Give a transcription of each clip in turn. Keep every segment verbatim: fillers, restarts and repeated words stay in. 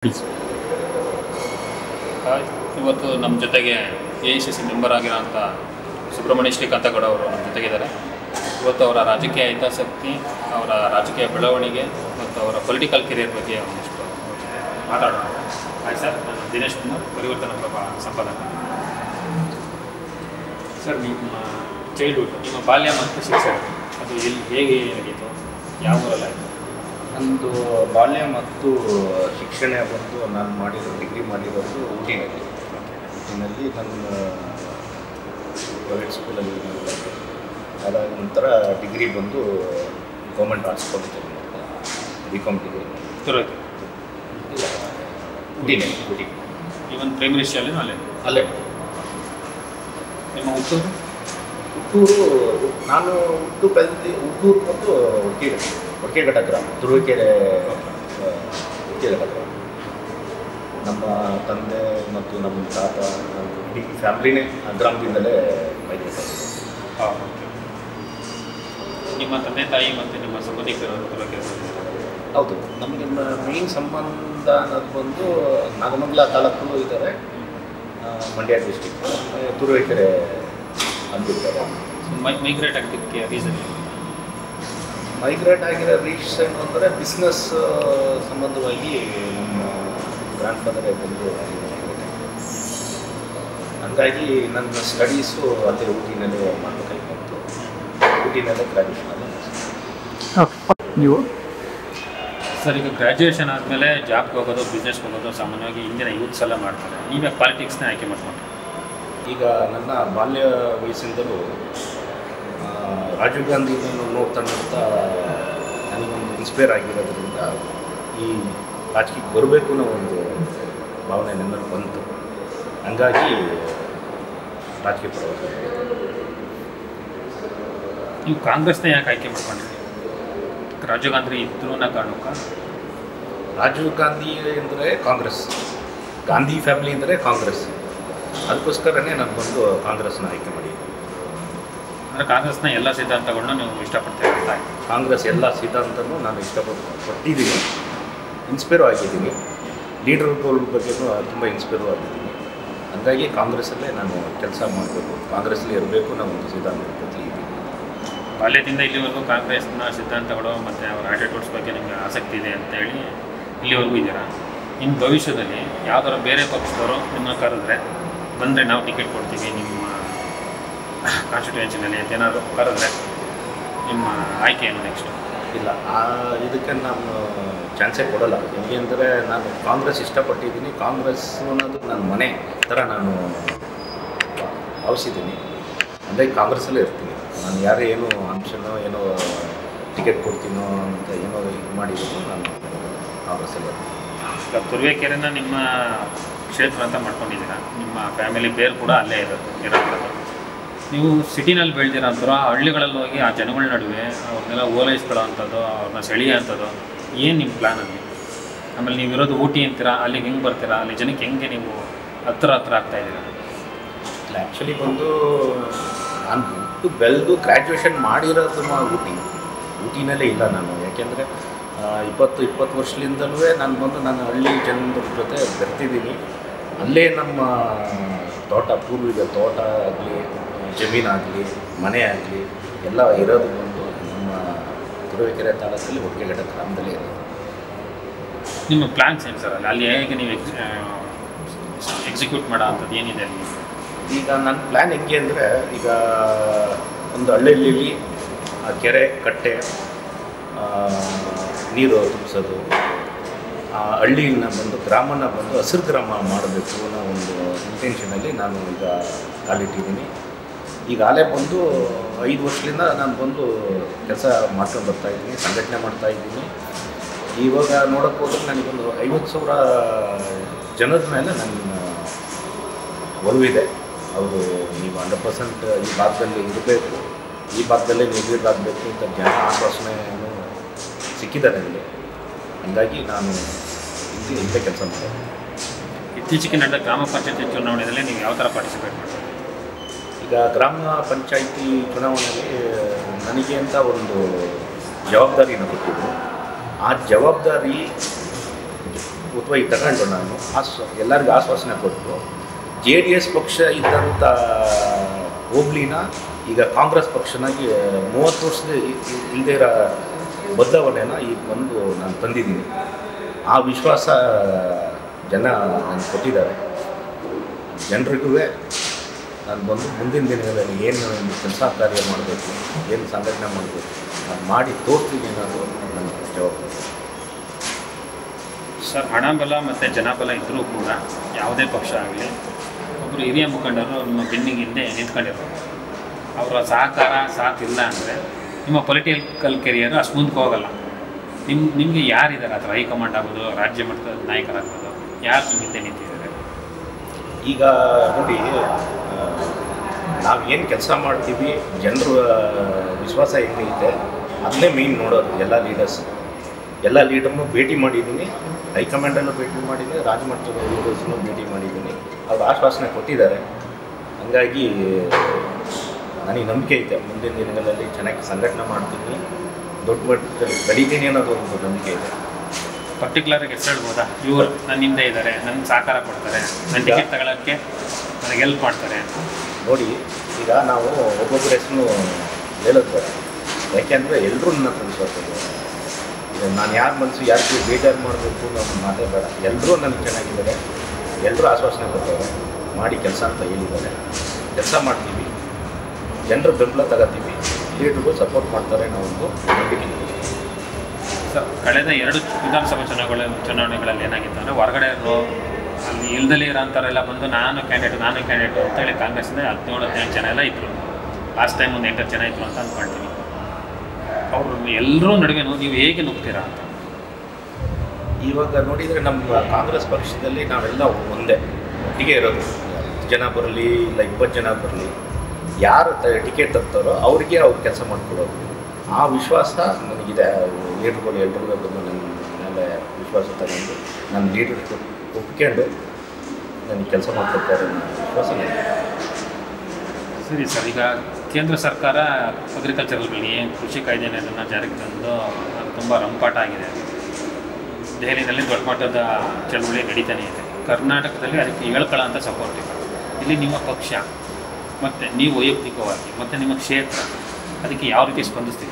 ಇವತ್ತು ನಮ್ಮ ಜೊತೆಗೆ A I C C member ಆಗಿರೋಂಥ ಸುಬ್ರಹ್ಮಣ್ಯ ಶ್ರೀಕಾಂತಗೌಡ ಅವರು ನಮ್ಮ ಜೊತೆಗಿದ್ದಾರೆ. ಇವತ್ತು ಅವರ ರಾಜಕೀಯ ಹಿತಾಸಕ್ತಿ, ಅವರ ರಾಜಕೀಯ ಬೆಳವಣಿಗೆ ಮತ್ತು ಅವರ ಪೊಲಿಟಿಕಲ್ ಕೆರಿಯರ್ ಬಗ್ಗೆ ಒಂದಿಷ್ಟು ಮಾತಾಡೋಣ. ಹಾಯ್ ಸರ್, ನಾನು ದಿನೇಶ್ ಕುಮಾರ್, ಪರಿವರ್ತನಾ ಪ್ರಭಾ ಸಂಪಾದಕ. ಸರ್, ನಿಮ್ಮ ಚೈಲ್ಡ್ಹುಡ್, ನಿಮ್ಮ ಬಾಲ್ಯ ಮತ್ತು ಶಿಕ್ಷಣ ಅದು ಎಲ್ಲಿ ಹೇಗೆ ನಡೀತು, ಯಾವ ಊರಲ್ಲಾಯಿತು? ನಂದು ಬಾಲ್ಯ ಮತ್ತು ಶಿಕ್ಷಣ ಬಂದು ನಾನು ಮಾಡಿರೋ ಡಿಗ್ರಿ ಮಾಡಿರೋದು ಊಟಿನಲ್ಲಿ ಊಟಿನಲ್ಲಿ ನನ್ನ ಪ್ರೈವೇಟ್ ಸ್ಕೂಲಲ್ಲಿ ಅದಾದ ನಂತರ ಡಿಗ್ರಿ ಬಂದು ಗೌರ್ಮೆಂಟ್ ಆರ್ಟ್ಸ್ ಕಾಲೇಜಲ್ಲಿ ಬಿ ಕಾಮ್ ಡಿಗ್ರಿ ತುರಕ್ಕೆ ಊಟಿನೇ ಊಟಿ ಈವನ್ ಪ್ರೈಮರಿ ಶಾಲೆನೂ ಅಲ್ಲೇ ಅಲ್ಲೇ. ನಿಮ್ಮ ಹುಟ್ಟೂರು? ಹುಟ್ಟೂರು ನಾನು ಹುಟ್ಟು ಬೆಳೆದು ಹುಟ್ಟೂರು ಬಂದು ಒಡ್ಕೆರೆ ಒಡ್ಕೆಘಟ್ಟ ಗ್ರಾಮ, ತುರುವೇಕೆರೆ ಒಡ್ಕೆಘಟ್ಟ ಗ್ರಾಮ. ನಮ್ಮ ತಂದೆ ಮತ್ತು ನಮ್ಮ ತಾತ ಇಡೀ ಫ್ಯಾಮ್ಲಿನೇ ಆ ಗ್ರಾಮದಿಂದಲೇ ಮೈಗ್ರೇಟ್ ಆಗಿದೆ. ಹಾಂ, ನಿಮ್ಮ ತಂದೆ ತಾಯಿ ಮತ್ತು ನಿಮ್ಮ ಸಂಬಂಧಿಕರು ತುರುವೇಕೆರೆ? ಹೌದು, ನಮಗೆ ಮೇನ್ ಸಂಬಂಧ ಅನ್ನೋದು ಬಂದು ನಾಗಮಂಗಲ ತಾಲೂಕು ಇದ್ದಾರೆ, ಮಂಡ್ಯ ಡಿಸ್ಟಿಕ್, ತುರುವೇಕೆರೆ ಅಂತಿದ್ದಾರೆ. ಮೈ ಮೈಗ್ರೇಟ್ ಆಗಲಿಕ್ಕೆ ರೀಸನ್ ಏನು? ಮೈಗ್ರೇಟ್ ಆಗಿರೋ ರೀಸನ್ ಅಂದರೆ ಬಿಸ್ನೆಸ್ ಸಂಬಂಧವಾಗಿ ನಮ್ಮ ಗ್ರ್ಯಾಂಡ್ ಫಾದರೇ ಬಂದು ಹಂಗಾಗಿ ನನ್ನ ಸ್ಟಡೀಸು ಅಲ್ಲೇ ಊಟಿನಲ್ಲೇ ಮಾಡಬೇಕಾಗಿ ಬಂತು. ಊಟಿನಲ್ಲೇ ಗ್ರ್ಯಾಜುಯೇಷನ್ ಅಲ್ಲೇ. ನೀವು ಸರ್, ಈಗ ಗ್ರ್ಯಾಜುಯೇಷನ್ ಆದಮೇಲೆ ಜಾಬ್ಗೆ ಹೋಗೋದು, ಬಿಸ್ನೆಸ್ಗೆ ಹೋಗೋದು ಸಾಮಾನ್ಯವಾಗಿ ಇಂದಿನ ಯೂತ್ಸ್ ಎಲ್ಲ ಮಾಡ್ತಾರೆ. ನೀವೇ ಪಾಲಿಟಿಕ್ಸ್ನ ಆಯ್ಕೆ ಮಾಡ್ಕೊಂಡು? ಈಗ ನನ್ನ ಬಾಲ್ಯ ವಯಸ್ಸಿಂದಲೂ ರಾಜೀವ್ ಗಾಂಧಿಯನ್ನು ನೋಡ್ತಾ ನೋಡ್ತಾ ನನಗೊಂದು ಇನ್ಸ್ಪೈರ್ ಆಗಿರೋದ್ರಿಂದ ಈ ರಾಜಕೀಯಕ್ಕೆ ಬರಬೇಕು ಅನ್ನೋ ಒಂದು ಭಾವನೆ ನನ್ನಲ್ಲಿ ಬಂತು. ಹಂಗಾಗಿ ರಾಜಕೀಯ ಪರವಾಗಿ. ನೀವು ಕಾಂಗ್ರೆಸ್ನ ಯಾಕೆ ಆಯ್ಕೆ ಮಾಡ್ಕೊಂಡ್ರಿ? ರಾಜೀವ್ ಗಾಂಧಿ ಇದ್ರೂ ಅನ್ನೋ ಕಾರಣಕ್ಕ? ರಾಜೀವ್ ಗಾಂಧಿ ಅಂದರೆ ಕಾಂಗ್ರೆಸ್, ಗಾಂಧಿ ಫ್ಯಾಮಿಲಿ ಅಂದರೆ ಕಾಂಗ್ರೆಸ್, ಅದಕ್ಕೋಸ್ಕರನೇ ನಾನು ಬಂದು ಕಾಂಗ್ರೆಸ್ನ ಆಯ್ಕೆ ಮಾಡಿ. ಅಂದರೆ ಕಾಂಗ್ರೆಸ್ನ ಎಲ್ಲ ಸಿದ್ಧಾಂತಗಳನ್ನ ನೀವು ಇಷ್ಟಪಡ್ತೀರ ಅಂತ ಆಯ್ತು? ಕಾಂಗ್ರೆಸ್ ಎಲ್ಲ ಸಿದ್ಧಾಂತನೂ ನಾನು ಇಷ್ಟಪಟ್ಟು ಪಟ್ಟಿದ್ದೀನಿ, ಇನ್ಸ್ಪೈರು ಆಗಿದ್ದೀನಿ. ಲೀಡರ್ಗಳ ಬಗ್ಗೆಯೂ ತುಂಬ ಇನ್ಸ್ಪೈರು ಆಗಿದ್ದೀನಿ. ಹಾಗಾಗಿ ಕಾಂಗ್ರೆಸ್ಸಲ್ಲೇ ನಾನು ಕೆಲಸ ಮಾಡಬೇಕು, ಕಾಂಗ್ರೆಸ್ಸಲ್ಲಿ ಇರಬೇಕು ಅನ್ನೋ ಒಂದು ಸಿದ್ಧಾಂತ ಇದ್ದೀನಿ. ಬಾಲ್ಯದಿಂದ ಇಲ್ಲಿವರೆಗೂ ಕಾಂಗ್ರೆಸ್ನ ಸಿದ್ಧಾಂತಗಳು ಮತ್ತು ಅವರ ಆಟಿಟ್ಯೂಡ್ಸ್ ಬಗ್ಗೆ ನಿಮಗೆ ಆಸಕ್ತಿ ಇದೆ ಅಂತೇಳಿ ಇಲ್ಲಿವರೆಗೂ ಇದ್ದೀರಾ. ಇನ್ನು ಭವಿಷ್ಯದಲ್ಲಿ ಯಾವ್ದಾದ್ರು ಬೇರೆ ಪಕ್ಷದವರು ನಿಮ್ಮನ್ನು ಕರೆದ್ರೆ, ಬಂದರೆ ನಾವು ಟಿಕೆಟ್ ಕೊಡ್ತೀವಿ ನಿಮ್ಮ ಕಾನ್ಸ್ಟಿಟ್ಯೂಯೆನ್ಸಿನಲ್ಲಿ ಅಂತ ಏನಾದರೂ ಕರೆದ್ರೆ ನಿಮ್ಮ ಆಯ್ಕೆ ಏನು ನೆಕ್ಸ್ಟ್? ಇಲ್ಲ, ಆ ಇದಕ್ಕೆ ನಾನು ಚಾನ್ಸೇ ಕೊಡೋಲ್ಲ. ಹೇಗೆ ಅಂದರೆ ನಾನು ಕಾಂಗ್ರೆಸ್ ಇಷ್ಟಪಟ್ಟಿದ್ದೀನಿ, ಕಾಂಗ್ರೆಸ್ ಅನ್ನೋದು ನನ್ನ ಮನೆ ಥರ ನಾನು ಭಾವಿಸಿದ್ದೀನಿ. ಅಂದರೆ ಕಾಂಗ್ರೆಸ್ಸಲ್ಲೇ ಇರ್ತೀನಿ ನಾನು. ಯಾರೇ ಏನೋ ಅಂಶನೋ ಏನೋ ಟಿಕೆಟ್ ಕೊಡ್ತೀನೋ ಅಂತ ಏನೋ ಇದು ಮಾಡಿದ್ರು ನಾನು ಕಾಂಗ್ರೆಸ್ಸಲ್ಲೇ ಇರ್ತೀನಿ. ಈಗ ತುರುವೇಕೆರೆನ ನಿಮ್ಮ ಕ್ಷೇತ್ರ ಅಂತ ಮಾಡ್ಕೊಂಡಿದ್ದೀರಾ, ನಿಮ್ಮ ಫ್ಯಾಮಿಲಿ ಬೇರು ಕೂಡ ಅಲ್ಲೇ ಇರೋದು ಇರೋದು. ನೀವು ಸಿಟಿನಲ್ಲಿ ಬೆಳೆದಿರೋ ಅಂಥವ್ರು, ಆ ಹಳ್ಳಿಗಳಲ್ಲಿ ಹೋಗಿ ಆ ಜನಗಳ ನಡುವೆ ಅವ್ರನ್ನೆಲ್ಲ ಓಲೈಸ್ಕೊಳ್ಳೋ ಅಂಥದ್ದು, ಅವ್ರನ್ನ ಸೆಳೆಯೋ ಅಂಥದ್ದು ಏನು ನಿಮ್ಮ ಪ್ಲ್ಯಾನ್ ಅಲ್ಲಿ? ಆಮೇಲೆ ನೀವು ಇರೋದು ಊಟಿ ಅಂತೀರಾ, ಅಲ್ಲಿಗೆ ಹೆಂಗೆ ಬರ್ತೀರಾ, ಅಲ್ಲಿ ಜನಕ್ಕೆ ಹೆಂಗೆ ನೀವು ಹತ್ರ ಹತ್ರ ಆಗ್ತಾಯಿದ್ದೀರಾ? ಇಲ್ಲ, ಆ್ಯಕ್ಚುಲಿ ಬಂದು ನಾನು ಬಿಟ್ಟು ಬೆಳೆದು ಗ್ರ್ಯಾಜುಯೇಷನ್ ಮಾಡಿರೋದು ಊಟಿ ಊಟಿನಲ್ಲೇ ಇಲ್ಲ ನಾನು. ಯಾಕೆಂದರೆ ಇಪ್ಪತ್ತು ಇಪ್ಪತ್ತು ವರ್ಷದಿಂದಲೂ ನಾನು ಬಂದು ನಾನು ಹಳ್ಳಿ ಜನರ ಜೊತೆ ಬೆರ್ತಿದ್ದೀನಿ. ಅಲ್ಲೇ ನಮ್ಮ ತೋಟ, ಪೂರ್ವಿಕ ತೋಟ ಆಗಲಿ, ಜಮೀನಾಗಲಿ, ಮನೆ ಆಗಲಿ ಎಲ್ಲ ಇರೋದು ಬಂದು ನಮ್ಮ ತುರುವೇಕೆರೆ ತಾಲೂಕಲ್ಲಿ ಒಡ್ಕೆಘಟ್ಟ ಗ್ರಾಮದಲ್ಲೇ ಇರೋದು. ನಿಮ್ಮ ಪ್ಲ್ಯಾನ್ಸ್ ಏನು ಸರ್ ಅಲ್ಲಿ? ಅಲ್ಲಿ ಹೇಗೆ ನೀವು ಎಕ್ಸ್ ಎಕ್ಸಿಕ್ಯೂಟ್ ಮಾಡೋ ಅಂಥದ್ದು ಏನಿದೆ ಅಲ್ಲಿ? ಈಗ ನನ್ನ ಪ್ಲ್ಯಾನ್ ಹೆಂಗೆ ಅಂದರೆ, ಈಗ ಒಂದು ಹಳ್ಳಿಯಲ್ಲಿ ಆ ಕೆರೆ ಕಟ್ಟೆ ನೀರು ತುಂಬಿಸೋದು, ಆ ಹಳ್ಳಿನ ಬಂದು ಗ್ರಾಮನ ಬಂದು ಹಸಿರು ಗ್ರಾಮ ಮಾಡಬೇಕು ಅನ್ನೋ ಒಂದು ಇಂಟೆನ್ಷನಲ್ಲಿ ನಾನು ಈಗ ಕಾಲಿಟ್ಟಿದ್ದೀನಿ. ಈಗ ಅಲ್ಲೇ ಬಂದು ಐದು ವರ್ಷದಿಂದ ನಾನು ಬಂದು ಕೆಲಸ ಮಾಡ್ಕೊಂಡು ಬರ್ತಾಯಿದ್ದೀನಿ, ಸಂಘಟನೆ ಮಾಡ್ತಾಯಿದ್ದೀನಿ. ಇವಾಗ ನೋಡೋಕ್ಕೆ ಹೋದ್ರೆ ನನಗೊಂದು ಐವತ್ತು ಸಾವಿರ ಜನದ ಮೇಲೆ ನನ್ನ ಒಲವಿದೆ. ಅವರು ನೀವು ಹಂಡ್ರೆಡ್ ಪರ್ಸೆಂಟ್ ಈ ಭಾಗದಲ್ಲಿ ಇರಬೇಕು, ಈ ಭಾಗದಲ್ಲೇ ನೀವು ಲೀಡರಾಗಬೇಕು ಅಂತ ಜನ ಆಶ್ವಾಸನೆಯನ್ನು ಸಿಕ್ಕಿದ್ದಾರೆ ನನಗೆ. ಹಾಗಾಗಿ ನಾನು ಇಲ್ಲಿ ಇಲ್ಲೇ ಕೆಲಸ ಮಾಡ್ತೀನಿ. ಇತ್ತೀಚೆಗೆ ನಡೆದ ಗ್ರಾಮ ಪಂಚಾಯತಿ ಚುನಾವಣೆಯಲ್ಲಿ ನೀವು ಯಾವ ಥರ ಪಾರ್ಟಿಸಿಪೇಟ್ ಮಾಡ್ತೀರಿ? ಈಗ ಗ್ರಾಮ ಪಂಚಾಯಿತಿ ಚುನಾವಣೆಯಲ್ಲಿ ನನಗೆ ಅಂತ ಒಂದು ಜವಾಬ್ದಾರಿನ ಕೊಟ್ಟಿದ್ದು. ಆ ಜವಾಬ್ದಾರಿ ಅಥವಾ ಇದು ತಗೊಂಡು ನಾನು ಆಸ್ ಎಲ್ಲರಿಗೂ ಆಶ್ವಾಸನೆ ಕೊಟ್ಟು ಜೆ ಡಿ ಎಸ್ ಪಕ್ಷ ಇದ್ದಂಥ ಹೋಬ್ಳಿನ ಈಗ ಕಾಂಗ್ರೆಸ್ ಪಕ್ಷನಾಗಿ ಮೂವತ್ತು ವರ್ಷದ ಇಲ್ಲದೇ ಇರೋ ಬದಲಾವಣೆನ ಈಗ ಬಂದು ನಾನು ತಂದಿದ್ದೀನಿ. ಆ ವಿಶ್ವಾಸ ಜನ ನನಗೆ ಕೊಟ್ಟಿದ್ದಾರೆ. ಜನರಿಗೂ ನಾನು ಬಂದು ಮುಂದಿನ ದಿನಗಳಲ್ಲಿ ಏನು ಕೆಲಸ ಕಾರ್ಯ ಮಾಡಬೇಕು, ಏನು ಸಂಘಟನೆ ಮಾಡಬೇಕು, ನಾನು ಮಾಡಿ ತೋರಿಸ್ತೀನಿ ಅನ್ನೋದು ನನ್ನ ಜವಾಬ್ದಾರಿ. ಸರ್, ಹಣಬಲ ಮತ್ತು ಜನಬಲ ಇದ್ದರೂ ಕೂಡ ಯಾವುದೇ ಪಕ್ಷ ಆಗಲಿ ಒಬ್ಬರು ಹಿರಿಯ ಮುಖಂಡರು ನಿಮ್ಮ ಬೆನ್ನಿಗೆ ಹಿಂದೆ ನಿಂತ್ಕೊಂಡಿರೋರು. ಅವರ ಸಹಕಾರ ಸಾಥಿಲ್ಲ ಅಂದರೆ ನಿಮ್ಮ ಪೊಲಿಟಿಕಲ್ ಕೆರಿಯರ್ ಅಷ್ಟು ಮುಂದಕ್ಕೆ ಹೋಗಲ್ಲ. ನಿಮ್ಮ ನಿಮಗೆ ಯಾರಿದ್ದಾರೆ ಆ ಥರ ಹೈಕಮಾಂಡ್ ಆಗ್ಬೋದು, ರಾಜ್ಯ ಮಟ್ಟದ ನಾಯಕರಾಗ್ಬೋದು, ಯಾರು ನಿಮ್ಮ ಹಿಂದೆ ನಿಂತಿದ್ದಾರೆ? ಈಗ ನೋಡಿ, ನಾವು ಏನು ಕೆಲಸ ಮಾಡ್ತೀವಿ, ಜನರ ವಿಶ್ವಾಸ ಹೆಂಗೈತೆ ಅದನ್ನೇ ಮೇಯ್ನ್ ನೋಡೋದು. ಎಲ್ಲ ಲೀಡರ್ಸ್ ಎಲ್ಲ ಲೀಡರ್ನೂ ಭೇಟಿ ಮಾಡಿದ್ದೀನಿ, ಹೈಕಮಾಂಡನ್ನು ಭೇಟಿ ಮಾಡಿದ್ದೀನಿ, ರಾಜ್ಯ ಮಟ್ಟದ ಲೀಡರ್ಸ್ನೂ ಭೇಟಿ ಮಾಡಿದ್ದೀನಿ. ಅವ್ರು ಆಶ್ವಾಸನೆ ಕೊಟ್ಟಿದ್ದಾರೆ. ಹಾಗಾಗಿ ನನಗೆ ನಂಬಿಕೆ ಐತೆ ಮುಂದಿನ ದಿನಗಳಲ್ಲಿ ಚೆನ್ನಾಗಿ ಸಂಘಟನೆ ಮಾಡ್ತೀನಿ, ದೊಡ್ಡ ಮಟ್ಟದಲ್ಲಿ ಬೆಳಿತೀನಿ ಅನ್ನೋದು ಒಂದು ನಂಬಿಕೆ ಇದೆ. ಪರ್ಟಿಕ್ಯುಲರಾಗಿ ಹೆಸರು ಹೇಳ್ಬೋದಾ? ಇವರು ನನ್ನ ಹಿಂದೆ ಇದ್ದಾರೆ, ನನ್ನ ಸಹಕಾರ ಕೊಡ್ತಾರೆ, ನನ್ನ ಟಿಕೆಟ್ ತಗೊಳ್ಳೋಕ್ಕೆ ನನಗೆ ಹೆಲ್ಪ್ ಮಾಡ್ತಾರೆ? ನೋಡಿ, ಈಗ ನಾವು ಒಬ್ಬೊಬ್ಬರ ಹೆಸರು ಹೇಳೋದು ಬೇಡ, ಯಾಕೆಂದರೆ ಎಲ್ಲರೂ ನನ್ನ ತಿಳಿಸೋದು. ಈಗ ನಾನು ಯಾರ ಮನಸ್ಸು ಯಾರಿಗೂ ಬೇಜಾರು ಮಾಡಬೇಕು ನಾವು ಮಾತೇ ಬೇಡ. ಎಲ್ಲರೂ ನನಗೆ ಚೆನ್ನಾಗಿದ್ದಾರೆ, ಎಲ್ಲರೂ ಆಶ್ವಾಸನೆ ಕೊಡ್ತಾರೆ, ಮಾಡಿ ಕೆಲಸ ಅಂತ ಹೇಳಿದ್ದಾರೆ. ಕೆಲಸ ಮಾಡ್ತೀವಿ, ಜನರ ಬೆಂಬಲ ತಗೋತೀವಿ, ಲೀಡರ್ಗೂ ಸಪೋರ್ಟ್ ಮಾಡ್ತಾರೆ ಅನ್ನೋ ಒಂದು ನಂಬಿಕೆ ಇದೆ. ಸರ್, ಕಳೆದ ಎರಡು ವಿಧಾನಸಭಾ ಚುನಾವಣೆ ಚುನಾವಣೆಗಳಲ್ಲಿ ಏನಾಗಿತ್ತು ಅಂದರೆ ಹೊರಗಡೆ ಅಲ್ಲಿ ಇಲ್ದಲೇ ಇರೋಂಥವರೆಲ್ಲ ಬಂದು ನಾನು ಕ್ಯಾಂಡಿಡೇಟ್ ನಾನು ಕ್ಯಾಂಡಿಡೇಟು ಅಂತೇಳಿ ಕಾಂಗ್ರೆಸ್ಸಿಂದ ಹದಿನೇಳು ಹದಿನೆಂಟು ಜನ ಎಲ್ಲ ಇದ್ದರು. ಲಾಸ್ಟ್ ಟೈಮ್ ಒಂದು ಎಂಟತ್ತು ಜನ ಇದ್ದರು ಅಂತ ಅಂದ್ಕೊಳ್ತೀವಿ. ಅವರು ಎಲ್ಲರೂ ನಡುವೆ ನೀವು ಹೇಗೆ ನುಗ್ತೀರಾ ಅಂತ? ಇವಾಗ ನೋಡಿದರೆ ನಮ್ಮ ಕಾಂಗ್ರೆಸ್ ಪಕ್ಷದಲ್ಲಿ ನಾವೆಲ್ಲ ಒಂದೇ ಒಟ್ಟಿಗೆ ಇರೋದು. ಹತ್ತು ಜನ ಬರಲಿ ಇಲ್ಲ ಇಪ್ಪತ್ತು ಜನ ಬರಲಿ, ಯಾರು ಟಿಕೆಟ್ ತರ್ತಾರೋ ಅವ್ರಿಗೆ ಅವ್ರು ಕೆಲಸ ಮಾಡಿಕೊಡೋದು. ಆ ವಿಶ್ವಾಸ ನನಗಿದೆ. ಲೀಡರ್ಗಳು ಎಲ್ಲರಿಗೂ ಬಂದು ನನ್ನ ಮೇಲೆ ವಿಶ್ವಾಸ ತಗೊಂಡು ನನ್ನ ಲೀಡರ್ ಒಪ್ಕೊಂಡು ನನಗೆ ಕೆಲಸ ಮಾಡ್ಕೊಡ್ತಾರೆ ಅನ್ನೋ ವಿಶ್ವಾಸ ನನಗೆ. ಸರಿ ಸರ್, ಈಗ ಕೇಂದ್ರ ಸರ್ಕಾರ ಅಗ್ರಿಕಲ್ಚರಲ್ ಬೆಳೆ ಕೃಷಿ ಕಾಯ್ದೆಯನ್ನು ಜಾರಿಗೆ ತಂದು ಅದು ತುಂಬ ರಂಪಾಟ ಆಗಿದೆ. ದೆಹಲಿನಲ್ಲಿ ದೊಡ್ಡ ಮಟ್ಟದ ಚಳವಳಿ ನಡೀತಾನೆ ಇದೆ. ಕರ್ನಾಟಕದಲ್ಲಿ ಅದಕ್ಕೆ ಹೇಳ್ಕೊಳ್ಳೋ ಅಂತ ಸಪೋರ್ಟ್ ಇದೆ. ಇಲ್ಲಿ ನಿಮ್ಮ ಪಕ್ಷ ಮತ್ತು ನೀವು ವೈಯಕ್ತಿಕವಾಗಿ ಮತ್ತು ನಿಮ್ಮ ಕ್ಷೇತ್ರ ಅದಕ್ಕೆ ಯಾವ ರೀತಿ ಸ್ಪಂದಿಸ್ತೀವಿ?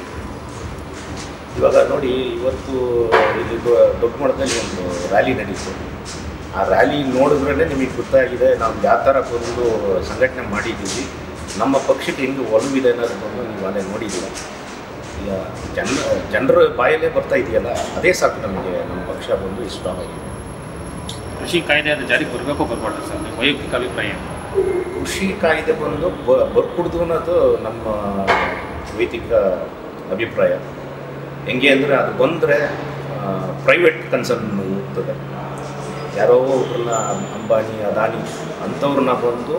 ಇವಾಗ ನೋಡಿ, ಇವತ್ತು ಇಲ್ಲಿ ದೊಡ್ಡ ಮಟ್ಟದಲ್ಲಿ ಒಂದು ರ್ಯಾಲಿ ನಡೀತು. ಆ ರ್ಯಾಲಿ ನೋಡಿದ್ರೇ ನಿಮಗೆ ಗೊತ್ತಾಗಿದೆ ನಾವು ಯಾವ ಥರ ಬಂದು ಸಂಘಟನೆ ಮಾಡಿದ್ದೀವಿ, ನಮ್ಮ ಪಕ್ಷಕ್ಕೆ ಹೆಂಗೆ ಒಲವಿದೆ ಅನ್ನೋದು ಬಂದು ನೀವು ಅಲ್ಲೇ ನೋಡಿದ್ದೀರ. ಈಗ ಜನ ಜನರ ಬಾಯಲ್ಲೇ ಬರ್ತಾ ಇದೆಯಲ್ಲ, ಅದೇ ಸಾಕು ನಮಗೆ ನಮ್ಮ ಪಕ್ಷ ಬಂದು ಇಷ್ಟ ಆಗಿದೆ. ಕೃಷಿ ಕಾಯ್ದೆ ಅದು ಜಾರಿಗೆ ಬರಬೇಕು ಬರಬಾರ್ದು ಸರ್, ನಿಮ್ಮ ವೈಯಕ್ತಿಕ ಅಭಿಪ್ರಾಯ? ಕೃಷಿ ಕಾಯ್ದೆ ಬಂದು ಬ ಬರ್ಕೊಡ್ದು ಅನ್ನೋದು ನಮ್ಮ ವೈಯಕ್ತಿಕ ಅಭಿಪ್ರಾಯ. ಹೆಂಗೆ ಅಂದರೆ ಅದು ಬಂದರೆ ಪ್ರೈವೇಟ್ ಕನ್ಸರ್ನ್ ಹೋಗ್ತದೆ. ಯಾರೋ ಒಬ್ಬರನ್ನ ಅಂಬಾನಿ ಅದಾನಿ ಅಂಥವ್ರನ್ನ ಬಂದು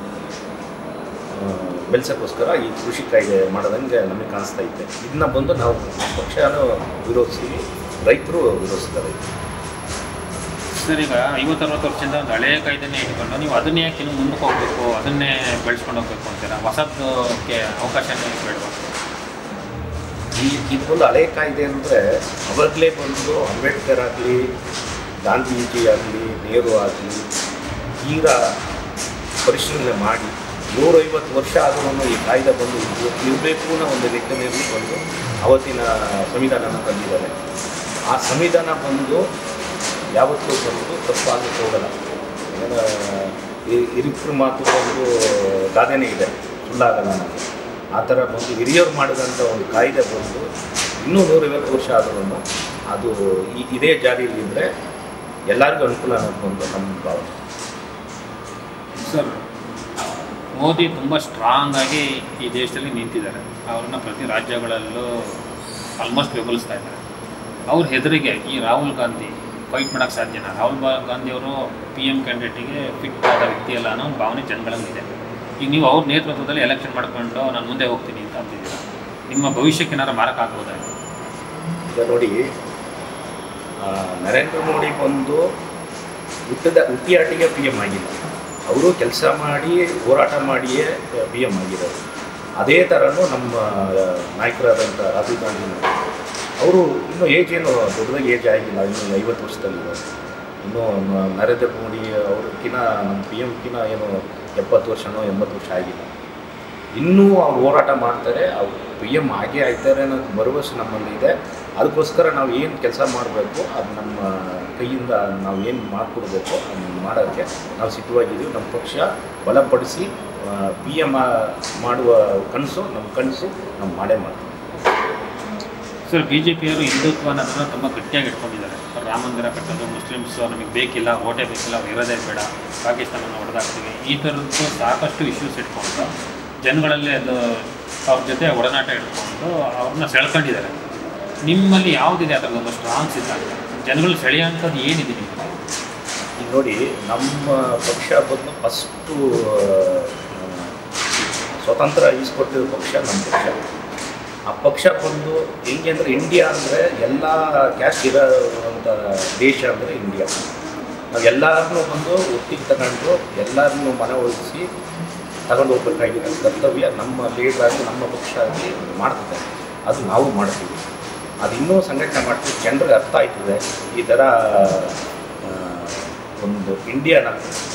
ಬೆಳೆಸೋಕ್ಕೋಸ್ಕರ ಈ ಕೃಷಿ ಕಾಯ್ದೆ ಮಾಡೋದಂಗೆ ನಮಗೆ ಕಾಣಿಸ್ತಾ ಇದೆ. ಇದನ್ನ ಬಂದು ನಾವು ಪಕ್ಷನೂ ವಿರೋಧಿಸ್ತೀವಿ, ರೈತರು ವಿರೋಧಿಸ್ತಾರೆ. ಸರ್, ಈಗ ಐವತ್ತರವತ್ತು ವರ್ಷದಿಂದ ಒಂದು ಹಳೆಯ ಕಾಯ್ದೆನೇ ಇಟ್ಕೊಂಡು ನೀವು ಅದನ್ನೇ ಯಾಕೆ ಇನ್ನು ಮುಂದಕ್ಕೆ ಹೋಗಬೇಕು, ಅದನ್ನೇ ಬೆಳೆಸ್ಕೊಂಡು ಹೋಗ್ಬೇಕು ಅಂತೀರಾ? ಹೊಸದಕ್ಕೆ ಅವಕಾಶನೇ ಬೇಡವಾ? ಈ ಇದು ಬಂದು ಹಳೆ ಕಾಯ್ದೆ ಅಂದರೆ ಅವಾಗಲೇ ಬಂದು ಅಂಬೇಡ್ಕರ್ ಆಗಲಿ, ಗಾಂಧೀಜಿ ಆಗಲಿ, ನೆಹರು ಆಗಲಿ ತೀರ ಪರಿಶೀಲನೆ ಮಾಡಿ ನೂರೈವತ್ತು ವರ್ಷ ಆದರೂ ಈ ಕಾಯ್ದೆ ಬಂದು ಇರಬೇಕು ಅನ್ನೋ ಒಂದು ನಿಟ್ಟಿನಲ್ಲಿ ಬಂದು ಅವತ್ತಿನ ಸಂವಿಧಾನನ ತಂದಿದ್ದಾರೆ. ಆ ಸಂವಿಧಾನ ಬಂದು ಯಾವತ್ತೂ ಬಂದು ತಪ್ಪಾಗಕ್ಕೆ ಹೋಗಲ್ಲ. ಹಿರಿಕರ ಮಾತು ಬಂದು ಗಾದೆನೇ ಇದೆ, ಸುಳ್ಳಾಗಲ್ಲ ನನಗೆ. ಆ ಥರ ಬಂದು ಹಿರಿಯರು ಮಾಡಿದಂಥ ಒಂದು ಕಾಯ್ದೆ ಬಂದು ಇನ್ನೂ ನೂರೈವತ್ತು ವರ್ಷ ಆದ್ರೂ ಅದು ಇದೇ ಜಾರಿಯಲ್ಲಿದ್ದರೆ ಎಲ್ಲರಿಗೂ ಅನುಕೂಲ ಅನ್ನೋದು ಬಂದು ನಮ್ಮ ಭಾವನೆ. ಸರ್, ಮೋದಿ ತುಂಬ ಸ್ಟ್ರಾಂಗ್ ಆಗಿ ಈ ದೇಶದಲ್ಲಿ ನಿಂತಿದ್ದಾರೆ. ಅವ್ರನ್ನ ಪ್ರತಿ ರಾಜ್ಯಗಳಲ್ಲೂ ಆಲ್ಮೋಸ್ಟ್ ಬೆಂಬಲಿಸ್ತಾ ಇದ್ದಾರೆ. ಅವ್ರ ಹೆದರಿಗೆ ಈ ರಾಹುಲ್ ಗಾಂಧಿ ಫೈಟ್ ಮಾಡೋಕ್ಕೆ ಸಾಧ್ಯನಾ? ರಾಹುಲ್ ಗಾಂಧಿಯವರು ಪಿ ಎಮ್ ಕ್ಯಾಂಡಿಡೇಟಿಗೆ ಫಿಟ್ ಆದ ವ್ಯಕ್ತಿ ಅಲ್ಲ ಅನ್ನೋ ಒಂದು ಭಾವನೆ ಜನಗಳಲ್ಲಿದೆ. ಈಗ ನೀವು ಅವ್ರ ನೇತೃತ್ವದಲ್ಲಿ ಎಲೆಕ್ಷನ್ ಮಾಡ್ಕೊಂಡು ನಾನು ಮುಂದೆ ಹೋಗ್ತೀನಿ ಅಂತ ಅಂತಿದ್ದೀರಾ. ನಿಮ್ಮ ಭವಿಷ್ಯಕ್ಕೆ ಏನಾರು ಮಾರಕ್ಕಾಗ್ಬೋದಾ? ಈಗ ನೋಡಿ, ನರೇಂದ್ರ ಮೋದಿ ಬಂದು ಹುಟ್ಟದ ಹುಟ್ಟಿಯಾಟಿಗೆ ಪಿ ಎಮ್ ಆಗಿಲ್ಲ. ಅವರು ಕೆಲಸ ಮಾಡಿ ಹೋರಾಟ ಮಾಡಿಯೇ ಪಿ ಎಮ್ ಆಗಿರೋದು. ಅದೇ ಥರನೂ ನಮ್ಮ ನಾಯಕರಾದಂಥ ರಾಹುಲ್ ಗಾಂಧಿ ಅವರು ಇನ್ನೂ ಏಜ್ ಏನು ದೊಡ್ಡದಾಗಿ ಏಜ್ ಆಗಿಲ್ಲ, ಇನ್ನೂ ಐವತ್ತು ವರ್ಷದಲ್ಲಿರೋದು. ಇನ್ನೂ ನ- ನರೇಂದ್ರ ಮೋದಿ ಅವ್ರಕ್ಕಿಂತ ನಮ್ಮ ಪಿ ಎಮ್ಕಿಂತ ಏನು ಎಪ್ಪತ್ತು ವರ್ಷನೋ ಎಂಬತ್ತು ವರ್ಷ ಆಗಿಲ್ಲ. ಇನ್ನೂ ಅವ್ರು ಹೋರಾಟ ಮಾಡ್ತಾರೆ, ಅವ್ರು ಪಿ ಎಮ್ ಆಗೇ ಆಗ್ತಾರೆ ಅನ್ನೋದು ಭರವಸೆ ನಮ್ಮಲ್ಲಿ ಇದೆ. ಅದಕ್ಕೋಸ್ಕರ ನಾವು ಏನು ಕೆಲಸ ಮಾಡಬೇಕು ಅದು ನಮ್ಮ ಕೈಯಿಂದ ನಾವು ಏನು ಮಾಡಿಕೊಡ್ಬೇಕು ಅದನ್ನು ಮಾಡೋಕ್ಕೆ ನಾವು ಸಿದ್ಧವಾಗಿದ್ದೀವಿ. ನಮ್ಮ ಪಕ್ಷ ಬಲಪಡಿಸಿ ಪಿ ಎಮ್ ಮಾಡುವ ಕನಸು ನಮ್ಮ ಕನಸು ನಾವು ಮಾಡೇ ಮಾಡ್ತೀವಿ. ಸರ್, ಬಿ ಜೆ ಪಿಯವರು ಹಿಂದುತ್ವ ಅನ್ನೋದನ್ನು ತುಂಬ ಗಟ್ಟಿಯಾಗಿ ಇಟ್ಕೊಂಡಿದ್ದಾರೆ. ರಾಮ ಮಂದಿರ ಕಟ್ಟೋದು, ಮುಸ್ಲಿಮ್ಸು ನಮಗೆ ಬೇಕಿಲ್ಲ, ಓಟೇ ಬೇಕಿಲ್ಲ, ಅವ್ರು ಇರೋದೇ ಬೇಡ, ಪಾಕಿಸ್ತಾನವನ್ನು ಹೊಡೆದಾಕ್ತೀವಿ, ಈ ಥರದ್ದು ಸಾಕಷ್ಟು ಇಶ್ಯೂಸ್ ಇಟ್ಕೊಂಡು ಜನಗಳಲ್ಲಿ ಅದು ಅವ್ರ ಜೊತೆ ಒಡನಾಟ ಇಟ್ಕೊಂಡು ಅವ್ರನ್ನ ಸೆಳ್ಕೊಂಡಿದ್ದಾರೆ. ನಿಮ್ಮಲ್ಲಿ ಯಾವುದಿದೆ ಅದರದ್ದೊಂದು ಸ್ಟ್ರಾಂಗ್ ಸಿದ್ಧಾಂತ, ಜನಗಳು ಸೆಳೆಯೋಂಥದ್ದು ಏನಿದೆ ನಿಮಗೆ? ಈಗ ನೋಡಿ, ನಮ್ಮ ಪಕ್ಷ ಬಂದು ಫಸ್ಟು ಸ್ವತಂತ್ರ ಈಸ್ಕೊಟ್ಟಿರೋ ಪಕ್ಷ ನಮ್ಮ ಪಕ್ಷ. ಆ ಪಕ್ಷ ಬಂದು ಹೆಂಗೆ ಅಂದರೆ, ಇಂಡಿಯಾ ಅಂದರೆ ಎಲ್ಲ ಕ್ಯಾಸ್ಟ್ ಇರೋವಂಥ ದೇಶ ಅಂದರೆ ಇಂಡಿಯಾ. ನಾವು ಎಲ್ಲರನ್ನೂ ಬಂದು ಒಟ್ಟಿಗೆ ತಗೊಂಡು ಎಲ್ಲರನ್ನೂ ಮನೆ ಒಲಿಸಿ ತಗೊಂಡು ಹೋಗ್ಬೇಕಾಗಿರೋ ಕರ್ತವ್ಯ ನಮ್ಮ ಲೀಡ್ರಾಗಿ ನಮ್ಮ ಪಕ್ಷ ಆಗಿ ಮಾಡ್ತದೆ. ಅದು ನಾವು ಮಾಡ್ತೀವಿ. ಅದು ಇನ್ನೂ ಸಂಘಟನೆ ಮಾಡ್ತೀವಿ. ಜನರಿಗೆ ಅರ್ಥ ಆಯ್ತದೆ ಈ ಥರ ಒಂದು ಇಂಡಿಯಾನ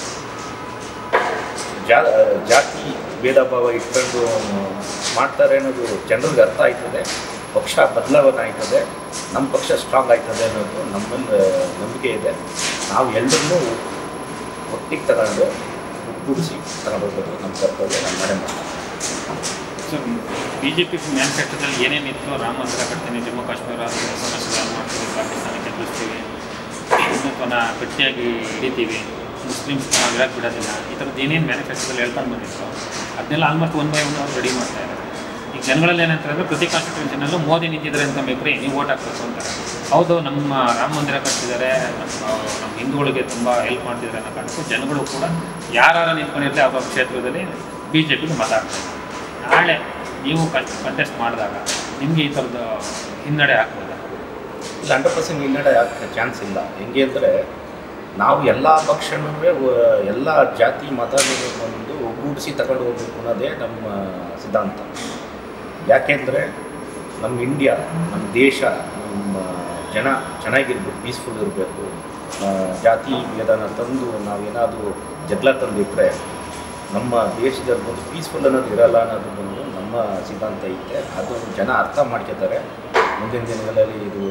ಜಾ ಜಾತಿ ಭೇದ ಭಾವ ಇಟ್ಕೊಂಡು ಮಾಡ್ತಾರೆ ಅನ್ನೋದು ಜನರಿಗೆ ಅರ್ಥ ಆಯ್ತದೆ. ಪಕ್ಷ ಬದಲಾವಣೆ ಆಯ್ತದೆ, ನಮ್ಮ ಪಕ್ಷ ಸ್ಟ್ರಾಂಗ್ ಆಯ್ತದೆ ಅನ್ನೋದು ನಮ್ಮಲ್ಲಿ ನಂಬಿಕೆ ಇದೆ. ನಾವು ಎಲ್ಲರನ್ನೂ ಒಟ್ಟಿಗೆ ತಗೊಂಡು ಒಗ್ಗೂಡಿಸಿ ತಗೊಂಡು ಹೋಗೋದು ನಮ್ಮ ಕರ್ತವ್ಯ, ನಮ್ಮ ಮನೆ ಮಾಡ್ತೀವಿ. ಸರ್, ಬಿ ಜೆ ಪಿ ಮ್ಯಾನುಫ್ಯಾಕ್ಚರಲ್ಲಿ ಏನೇನಿತ್ತು, ರಾಮ ಮಂದಿರ ಕಟ್ತೀನಿ, ಜಮ್ಮು ಕಾಶ್ಮೀರ ಸಮಸ್ಯೆ ಮಾಡ್ತೀವಿ, ಪಾಕಿಸ್ತಾನಕ್ಕೆ ಎದುರಿಸ್ತೀವಿ, ಹಿಂದುತ್ವನ ಗಟ್ಟಿಯಾಗಿ ಹಿಡಿತೀವಿ, ಮುಸ್ಲಿಮ್ಸ್ನ ಇರೋಕ್ಕೆ ಬಿಡೋದಿಲ್ಲ, ಈ ಥರದ್ದು ಏನೇನು ಮ್ಯಾನುಫ್ಯಾಕ್ಚರಲ್ಲಿ ಹೇಳ್ಕೊಂಡು ಬಂದಿತ್ತು ಅದನ್ನೆಲ್ಲ ಆಲ್ಮೋಸ್ಟ್ ಒನ್ ಬೈ ಒನ್ ಅವ್ರು ರೆಡಿ ಮಾಡ್ತಾ ಇದ್ದಾರೆ. ಈಗ ಜನಗಳಲ್ಲಿ ಏನಂತಾರೆ ಅಂದರೆ, ಪ್ರತಿ ಕಾನ್ಸ್ಟಿಟ್ಯೂನ್ಷನಲ್ಲೂ ಮೋದಿ ನಿಂತಿದ್ದಾರೆ ಅಂತ ಬೇಕ್ರಿ, ನೀವು ಓಟ್ ಹಾಕ್ಬೇಕು ಅಂತಾರೆ. ಹೌದು, ನಮ್ಮ ರಾಮ ಮಂದಿರ ಕಟ್ಟಿದ್ದಾರೆ, ನಮ್ಮ ನಮ್ಮ ಹಿಂದೂಗಳಿಗೆ ತುಂಬ ಹೆಲ್ಪ್ ಮಾಡ್ತಿದ್ದಾರೆ ಅನ್ನೋ ಕಾರಣಕ್ಕೂ ಜನಗಳು ಕೂಡ ಯಾರು ನಿಂತ್ಕೊಂಡಿರ್ತಾರೆ ಅವ್ರ ಕ್ಷೇತ್ರದಲ್ಲಿ ಬಿ ಜೆ ಪಿಗೆ ಮಾತಾಡ್ತಾರೆ. ನಾಳೆ ನೀವು ಕಂಟೆಸ್ಟ್ ಮಾಡಿದಾಗ ನಿಮಗೆ ಈ ಥರದ ಹಿನ್ನಡೆ ಆಗ್ಬೋದಾ? ಇಲ್ಲ, ಹಂಡ್ರೆಡ್ ಪರ್ಸೆಂಟ್ ಹಿನ್ನಡೆ ಆಗಕ್ಕೆ ಚಾನ್ಸ್ ಇಲ್ಲ. ಹೆಂಗೆ ಅಂದರೆ, ನಾವು ಎಲ್ಲ ಪಕ್ಷನೂ ಎಲ್ಲ ಜಾತಿ ಮತ ಒಂದು ಒಗ್ಗೂಡಿಸಿ ತಗೊಂಡು ಹೋಗ್ಬೇಕು ಅನ್ನೋದೇ ನಮ್ಮ ಸಿದ್ಧಾಂತ. ಯಾಕೆಂದರೆ ನಮ್ಮ ಇಂಡಿಯಾ, ನಮ್ಮ ದೇಶ, ನಮ್ಮ ಜನ ಚೆನ್ನಾಗಿರ್ಬೇಕು, ಪೀಸ್ಫುಲ್ ಇರಬೇಕು. ಜಾತಿ ಭೇದನ ತಂದು ನಾವೇನಾದರೂ ಜಗಳ ತಂದಿಟ್ಟರೆ ನಮ್ಮ ದೇಶದಲ್ಲಿ ಬಂದು ಪೀಸ್ಫುಲ್ ಅನ್ನೋದು ಇರಲ್ಲ ಅನ್ನೋದು ಬಂದು ನಮ್ಮ ಸಿದ್ಧಾಂತ ಐತೆ. ಅದು ಜನ ಅರ್ಥ ಮಾಡ್ಕೊತಾರೆ. ಮುಂದಿನ ದಿನಗಳಲ್ಲಿ ಇದು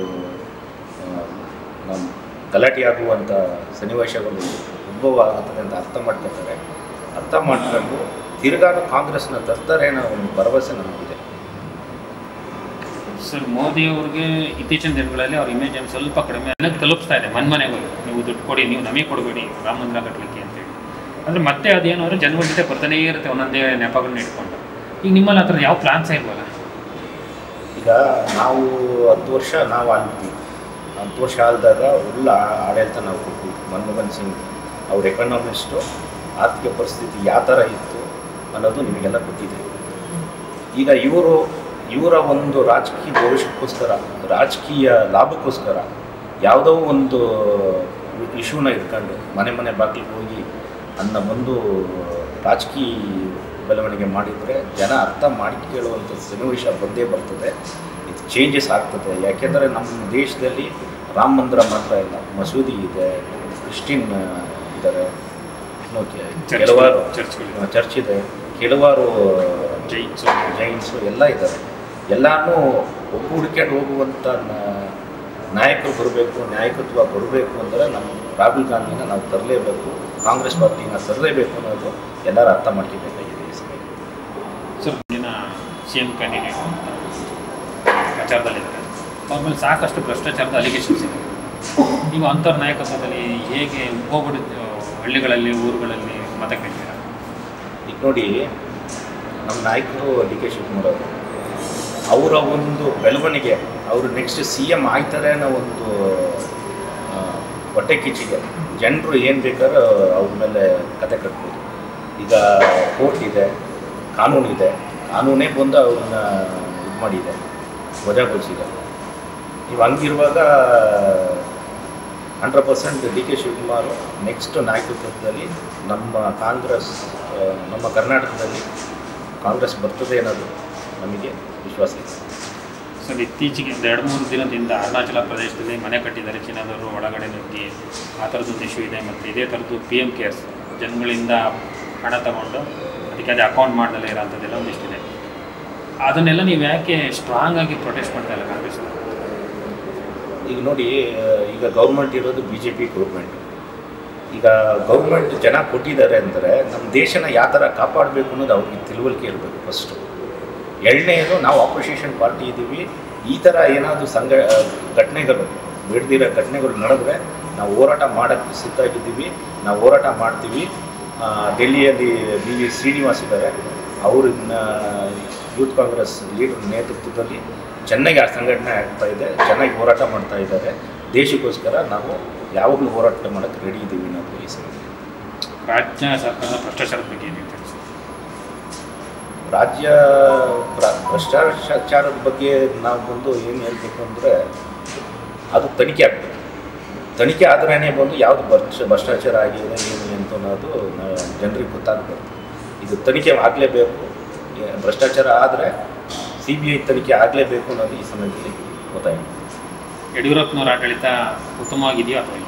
ನಮ್ಮ ಗಲಾಟೆ ಆಗುವಂಥ ಸನ್ನಿವೇಶಗಳು ಉದ್ಭವ ಆಗುತ್ತದೆ ಅಂತ ಅರ್ಥ ಮಾಡ್ಕೊತಾರೆ. ಅರ್ಥ ಮಾಡ್ಕೊಂಡು ತಿರ್ಗಾನು ಕಾಂಗ್ರೆಸ್ನ ತರ್ತಾರೆ ಅನ್ನೋ ಒಂದು ಭರವಸೆ ನಮಗಿದೆ. ಸರ್, ಮೋದಿಯವ್ರಿಗೆ ಇತ್ತೀಚಿನ ದಿನಗಳಲ್ಲಿ ಅವ್ರ ಇಮೇಜ್ ಏನು ಸ್ವಲ್ಪ ಕಡಿಮೆ ಅನ್ನೋದು ತಲುಪಿಸ್ತಾ ಇದೆ. ಮನೆ ಮನೆಗಳು ನೀವು ದುಡ್ಡು ಕೊಡಿ, ನೀವು ನಮಗೆ ಕೊಡಬೇಡಿ ರಾಮ ಮಂದಿರ ಕಟ್ಟಲಿಕ್ಕೆ ಅಂತೇಳಿ. ಅಂದರೆ ಮತ್ತೆ ಅದೇನು ಅಂದರೆ ಜನಗಳ ಜೊತೆ ಬರ್ತಾನೇ ಇರುತ್ತೆ, ಒಂದೊಂದೇ ನೆಪಗಳನ್ನ ಇಟ್ಕೊಂಡು. ಈಗ ನಿಮ್ಮಲ್ಲಿ ಆ ಥರ ಯಾವ ಪ್ಲಾನ್ಸೇ ಇಲ್ವಲ್ಲ? ಈಗ ನಾವು ಹತ್ತು ವರ್ಷ ನಾವು ಆಳ್ತೀವಿ. ಹತ್ತು ವರ್ಷ ಆಳಿದಾಗ ಒಳ್ಳೆ ಆಡಳಿತ ನಾವು ಕೊಟ್ವಿ. ಮನಮೋಹನ್ ಸಿಂಗ್ ಅವ್ರ ಎಕನಾಮಿಸ್ಟು, ಆರ್ಥಿಕ ಪರಿಸ್ಥಿತಿ ಯಾವ ಥರ ಇತ್ತು ಅನ್ನೋದು ನಿಮಗೆಲ್ಲ ಗೊತ್ತಿದೆ. ಈಗ ಇವರು ಇವರ ಒಂದು ರಾಜಕೀಯ ಭವಿಷ್ಯಕ್ಕೋಸ್ಕರ, ರಾಜಕೀಯ ಲಾಭಕ್ಕೋಸ್ಕರ ಯಾವುದೋ ಒಂದು ಇಶ್ಯೂನ ಇಟ್ಕೊಂಡು ಮನೆ ಮನೆ ಬಾಗಿಲಿಗೆ ಹೋಗಿ ಅನ್ನ ಬಂದು ರಾಜಕೀಯ ಬೆಳವಣಿಗೆ ಮಾಡಿದರೆ ಜನ ಅರ್ಥ ಮಾಡಿ ಕೇಳುವಂಥ ಸನ್ನಿವೇಶ ಬಂದೇ ಬರ್ತದೆ. ಇದು ಚೇಂಜಸ್ ಆಗ್ತದೆ. ಯಾಕೆಂದರೆ ನಮ್ಮ ದೇಶದಲ್ಲಿ ರಾಮ ಮಂದಿರ ಮಾತ್ರ ಇಲ್ಲ, ಮಸೂದಿ ಇದೆ, ಕ್ರಿಶ್ಚಿಯನ್ ಇದ್ದಾರೆ, ಕೆಲವಾರು ಚರ್ಚ್ ಇದೆ, ಕೆಲವಾರು ಜೈನ್ಸು ಜೈನ್ಸು ಎಲ್ಲ ಇದ್ದಾರೆ. ಎಲ್ಲನೂ ಒಗ್ಗೂಡ್ಕೊಂಡು ಹೋಗುವಂಥ ನಾಯಕರು ಬರಬೇಕು, ನಾಯಕತ್ವ ಬರಬೇಕು ಅಂದರೆ ನಮ್ಮ ರಾಹುಲ್ ಗಾಂಧಿನ ನಾವು ತರಲೇಬೇಕು, ಕಾಂಗ್ರೆಸ್ ಪಾರ್ಟಿನ ತರಲೇಬೇಕು ಅನ್ನೋದು ಎಲ್ಲರೂ ಅರ್ಥ ಮಾಡ್ಕೋಬೇಕಾಗಿದೆ ಈ ಸಮಯ. ಸರ್, ಮುಂದಿನ ಸಿ ಎಂ ಕ್ಯಾಂಡಿಡೇಟ್ ಅಂತ ಪ್ರಚಾರದಲ್ಲಿದ್ದಾರೆ. ಅವ್ರ ಮೇಲೆ ಸಾಕಷ್ಟು ಭ್ರಷ್ಟಾಚಾರದ ಅಲಿಗೇಷನ್ಸ್ ಇದೆ. ನೀವು ಅಂಥವ್ರ ನಾಯಕತ್ವದಲ್ಲಿ ಹೇಗೆ ಹೋಗ್ಬಿಟ್ಟು ಹಳ್ಳಿಗಳಲ್ಲಿ, ಊರುಗಳಲ್ಲಿ ಮತ ಕೇಳ್ತೀರಾ? ಈಗ ನೋಡಿ, ನಮ್ಮ ನಾಯಕರು ಡಿ ಕೆ ಶಿವಕುಮಾರ್ ಅವರ ಒಂದು ಬೆಳವಣಿಗೆ, ಅವರು ನೆಕ್ಸ್ಟ್ ಸಿ ಎಮ್ ಆಗ್ತಾರೆ ಅನ್ನೋ ಒಂದು ಹೊಟ್ಟೆ ಕಿಚ್ಚಿಗೆ ಜನರು ಏನು ಬೇಕಾದ್ರೂ ಅವ್ರ ಮೇಲೆ ಕತೆ ಕಟ್ಬೋದು. ಈಗ ಕೋರ್ಟ್ ಇದೆ, ಕಾನೂನಿದೆ, ಕಾನೂನೇ ಬಂದು ಅವ್ರನ್ನ ಇದು ಮಾಡಿದೆ, ವಜಾಗೊಳಿಸಿದೆ. ನೀವು ಹಂಗಿರುವಾಗ hundred percent D K Shivakumar next ನಾಯಕತ್ವದಲ್ಲಿ ನಮ್ಮ ಕಾಂಗ್ರೆಸ್, ನಮ್ಮ ಕರ್ನಾಟಕದಲ್ಲಿ ಕಾಂಗ್ರೆಸ್ ಬರ್ತದೆ ಅನ್ನೋದು ನಮಗೆ ವಿಶ್ವಾಸ ಇದೆ. ಸರ್ ಇತ್ತೀಚೆಗೆ ಒಂದು ಎರಡು ಮೂರು ದಿನದಿಂದ ಅರುಣಾಚಲ ಪ್ರದೇಶದಲ್ಲಿ ಮನೆ ಕಟ್ಟಿದ್ದಾರೆ ಚೀನಾದವರು ಒಳಗಡೆ ನುಗ್ಗಿ ಆ ಥರದ್ದೊಂದು ಇಶ್ಯೂ ಇದೆ. ಮತ್ತು ಇದೇ ಥರದ್ದು ಪಿ ಎಮ್ ಕೇರ್ಸ್ ಜನಗಳಿಂದ ಹಣ ತಗೊಂಡು ಅದಕ್ಕೆ ಅದೇ ಅಕೌಂಟ್ ಮಾಡ್ದಲ್ಲೇ ಇರೋಂಥದ್ದೆಲ್ಲ ಒಂದಿಷ್ಟಿದೆ. ಅದನ್ನೆಲ್ಲ ನೀವು ಯಾಕೆ ಸ್ಟ್ರಾಂಗ್ ಆಗಿ ಪ್ರೊಟೆಸ್ಟ್ ಮಾಡ್ತಾ ಇಲ್ಲ ಕಾಂಗ್ರೆಸ್? ಈಗ ನೋಡಿ, ಈಗ ಗೌರ್ಮೆಂಟ್ ಇರೋದು ಬಿ ಜೆ ಪಿ ಗೌರ್ಮೆಂಟ್. ಈಗ ಗೌರ್ಮೆಂಟ್ ಜನ ಕೊಟ್ಟಿದ್ದಾರೆ ಅಂದರೆ ನಮ್ಮ ದೇಶನ ಯಾವ ಥರ ಕಾಪಾಡಬೇಕು ಅನ್ನೋದು ಅವ್ರಿಗೆ ತಿಳುವಳಿಕೆ ಇರಬೇಕು ಫಸ್ಟು. ಎರಡನೇದು, ನಾವು ಆಪೋಸಿಷನ್ ಪಾರ್ಟಿ ಇದ್ದೀವಿ. ಈ ಥರ ಏನಾದರೂ ಸಂಘ ಘಟನೆಗಳು ಬಿಡ್ದಿರೋ ಘಟನೆಗಳು ನಡೆದ್ರೆ ನಾವು ಹೋರಾಟ ಮಾಡೋಕ್ಕೆ ಸಿದ್ಧಾಗಿದ್ದೀವಿ. ನಾವು ಹೋರಾಟ ಮಾಡ್ತೀವಿ. ಡೆಲ್ಲಿಯಲ್ಲಿ ಬಿ ವಿ ಶ್ರೀನಿವಾಸ್ ಇದ್ದಾರೆ, ಅವ್ರನ್ನ ಯೂತ್ ಕಾಂಗ್ರೆಸ್ ಲೀಡರ್ ನೇತೃತ್ವದಲ್ಲಿ ಚೆನ್ನಾಗಿ ಆ ಸಂಘಟನೆ ಆಗ್ತಾ ಇದೆ, ಚೆನ್ನಾಗಿ ಹೋರಾಟ ಮಾಡ್ತಾ ಇದ್ದಾರೆ. ದೇಶಕ್ಕೋಸ್ಕರ ನಾವು ಯಾವಾಗಲೂ ಹೋರಾಟ ಮಾಡೋಕ್ಕೆ ರೆಡಿ ಇದ್ದೀವಿ ನಾವು ಈ ಸಮಯ. ರಾಜ್ಯ ಸರ್ಕಾರದ ಭ್ರಷ್ಟಾಚಾರದ ಬಗ್ಗೆ ಏನು ಹೇಳ್ತೀರಿ ಸರ್? ರಾಜ್ಯ ಭ್ರಷ್ಟಾಚಾರದ ಬಗ್ಗೆ ನಾವು ಬಂದು ಏನು ಹೇಳಬೇಕು ಅಂದರೆ, ಅದು ತನಿಖೆ ಆಗಬೇಕು. ತನಿಖೆ ಆದ್ರೇ ಬಂದು ಯಾವುದು ಭ್ರಷ್ಟ ಭ್ರಷ್ಟಾಚಾರ ಆಗಿದೆ ಏನು ಅಂತ ಅನ್ನೋದು ಜನರಿಗೆ ಗೊತ್ತಾಗಬೇಕು. ಇದು ತನಿಖೆ ಆಗಲೇಬೇಕು. ಭ್ರಷ್ಟಾಚಾರ ಆದರೆ ಸಿ ಬಿ ಐ ತನಿಖೆ ಆಗಲೇಬೇಕು ಅನ್ನೋದು ಈ ಸಮಯದಲ್ಲಿ ಗೊತ್ತಾಗಿದೆ. ಯಡಿಯೂರಪ್ಪನವರ ಆಡಳಿತ ಉತ್ತಮವಾಗಿದೆಯಾ ಅಥವಾ ಇಲ್ಲ?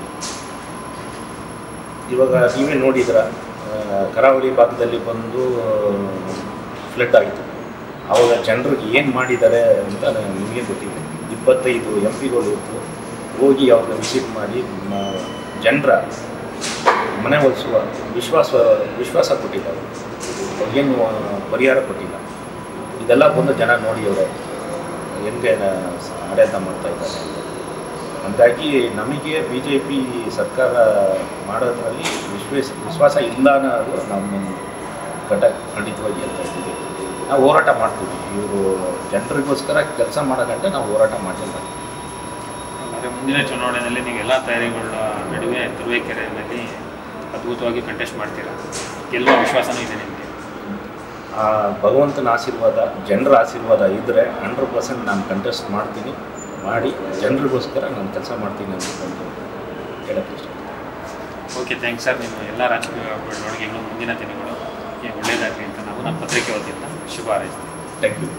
ಇವಾಗ ನೀವೇ ನೋಡಿದ್ರ, ಕರಾವಳಿ ಭಾಗದಲ್ಲಿ ಬಂದು ಫ್ಲಡ್ ಆಯಿತು. ಆವಾಗ ಜನರಿಗೆ ಏನು ಮಾಡಿದ್ದಾರೆ ಅಂತ ನಿಮಗೆ ಗೊತ್ತಿದೆ. ಇಪ್ಪತ್ತೈದು ಎಂ ಪಿಗಳು ಇತ್ತು, ಹೋಗಿ ಅವ್ರನ್ನ ವಿಸಿಟ್ ಮಾಡಿ ಜನರ ಮನೆ ಒಲಿಸುವ ವಿಶ್ವಾಸ ವಿಶ್ವಾಸ ಕೊಟ್ಟಿದ್ದಾರೆ. ಅವ್ರಿಗೇನು ಪರಿಹಾರ ಕೊಟ್ಟಿಲ್ಲ. ಇದೆಲ್ಲ ಬಂದು ಜನ ನೋಡಿ ಅವರೇ ಹೆಂಗೆ ಆಡಳಿತ ಮಾಡ್ತಾಯಿದ್ದಾರೆ ಅಂತ. ಹಾಗಾಗಿ ನಮಗೆ ಬಿ ಜೆ ಪಿ ಸರ್ಕಾರ ಮಾಡೋದ್ರಲ್ಲಿ ವಿಶ್ವಾಸ ವಿಶ್ವಾಸ ಇಲ್ಲ ಅನ್ನೋದು ನಮ್ಮ ಘಟ ಖಂಡಿತವಾಗಿ ಹೇಳ್ತಾ ಇದ್ದೀವಿ. ನಾವು ಹೋರಾಟ ಮಾಡ್ತೀವಿ. ಇವರು ಜನರಿಗೋಸ್ಕರ ಕೆಲಸ ಮಾಡೋದಂటే ನಾವು ಹೋರಾಟ ಮಾಡಲೇ ಮಾಡ್ತೀವಿ. ಅಂದರೆ ಮುಂದಿನ ಚುನಾವಣೆಯಲ್ಲಿ ನೀವು ಎಲ್ಲ ತಯಾರಿಗಳ ನಡುವೆ ತುರುವೇಕೆರೆಯಲ್ಲಿ ಅದ್ಭುತವಾಗಿ ಕಂಟೆಸ್ಟ್ ಮಾಡ್ತೀರಾ, ಗೆಲ್ಲುವ ವಿಶ್ವಾಸನೂ ಇದೆ ನಿಮಗೆ? ಭಗವಂತನ ಆಶೀರ್ವಾದ, ಜನರ ಆಶೀರ್ವಾದ ಇದ್ದರೆ ಹಂಡ್ರೆಡ್ ಪರ್ಸೆಂಟ್ ನಾನು ಕಂಟೆಸ್ಟ್ ಮಾಡ್ತೀನಿ. ಮಾಡಿ ಜನರಿಗೋಸ್ಕರ ನಾನು ಕೆಲಸ ಮಾಡ್ತೀನಿ ಅಂತ ಹೇಳೋಕ್ಕೆ ಇಷ್ಟ. Okay, thanks sir. ನಿಮ್ಮ ಎಲ್ಲ ರಾಜಕೀಯ ಬೆಳವಣಿಗೆಗಳು ಮುಂದಿನ ದಿನಗಳು ಒಳ್ಳೆಯದಾಗಲಿ ಅಂತ ನಾವು ನಮ್ಮ ಪತ್ರಿಕೆ ವತಿಯಿಂದ ಶುಭ ಹಾರೈಸ್ತೀವಿ. Thank you.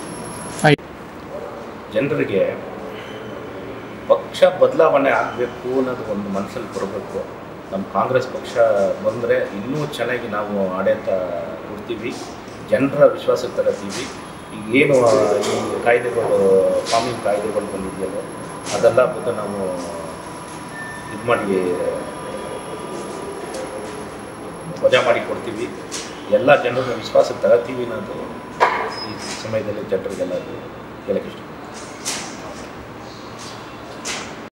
ಜನರಿಗೆ ಪಕ್ಷ ಬದಲಾವಣೆ ಆಗಬೇಕು ಅನ್ನೋದು ಒಂದು ಮನಸ್ಸಲ್ಲಿ ಬರಬೇಕು. ನಮ್ಮ ಕಾಂಗ್ರೆಸ್ ಪಕ್ಷ ಬಂದರೆ ಇನ್ನೂ ಚೆನ್ನಾಗಿ ನಾವು ಆಡಳಿತ ಕೊಡ್ತೀವಿ, ಜನರ ವಿಶ್ವಾಸಕ್ಕೆ ತರ್ತೀವಿ. ಈಗೇನು ಈ ಕಾಯ್ದೆಗಳು, ಫಾರ್ಮಿಂಗ್ ಕಾಯ್ದೆಗಳು ಬಂದಿದೆಯಲ್ಲ, ಅದೆಲ್ಲ ಬಂದು ನಾವು ಇದು ಮಾಡಿ ವಜಾ ಮಾಡಿ ಕೊಡ್ತೀವಿ. ಎಲ್ಲ ಜನರನ್ನ ವಿಶ್ವಾಸಕ್ಕೆ ತರ್ತೀವಿ ಅನ್ನೋದು ಈ ಸಮಯದಲ್ಲಿ ಜನರಿಗೆಲ್ಲ ಹೇಳೋಕ್ಕೆ ಇಷ್ಟ.